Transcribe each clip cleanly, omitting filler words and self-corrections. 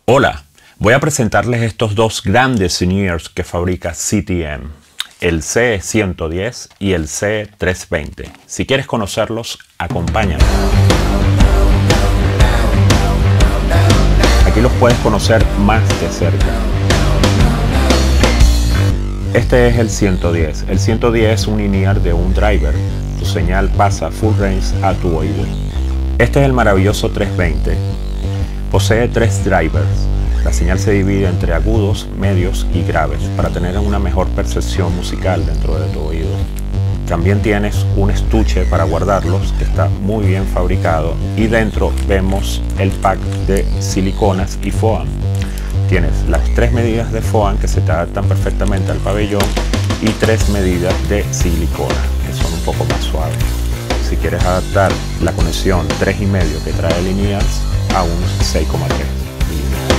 Hola, voy a presentarles estos dos grandes in-ears que fabrica CTM, el C110 y el C320. Si quieres conocerlos, acompáñame. Aquí los puedes conocer más de cerca. Este es el 110. El 110 es un in-ear de un driver. Tu señal pasa full range a tu oído. Este es el maravilloso 320. Posee 3 drivers. La señal se divide entre agudos, medios y graves para tener una mejor percepción musical dentro de tu oído. También tienes un estuche para guardarlos que está muy bien fabricado y dentro vemos el pack de siliconas y foam. Tienes las 3 medidas de foam que se te adaptan perfectamente al pabellón y 3 medidas de silicona que son un poco más suaves. Si quieres adaptar la conexión 3,5 que trae el in-ear a un 6,3 mm.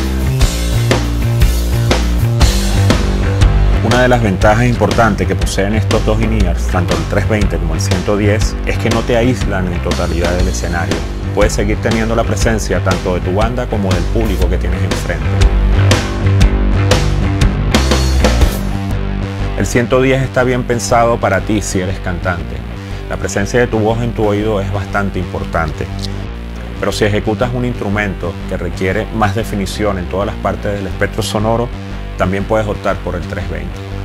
Una de las ventajas importantes que poseen estos dos in-ears, tanto el 320 como el 110, es que no te aíslan en totalidad del escenario. Puedes seguir teniendo la presencia tanto de tu banda como del público que tienes enfrente. El 110 está bien pensado para ti si eres cantante. La presencia de tu voz en tu oído es bastante importante. Pero si ejecutas un instrumento que requiere más definición en todas las partes del espectro sonoro, también puedes optar por el 320.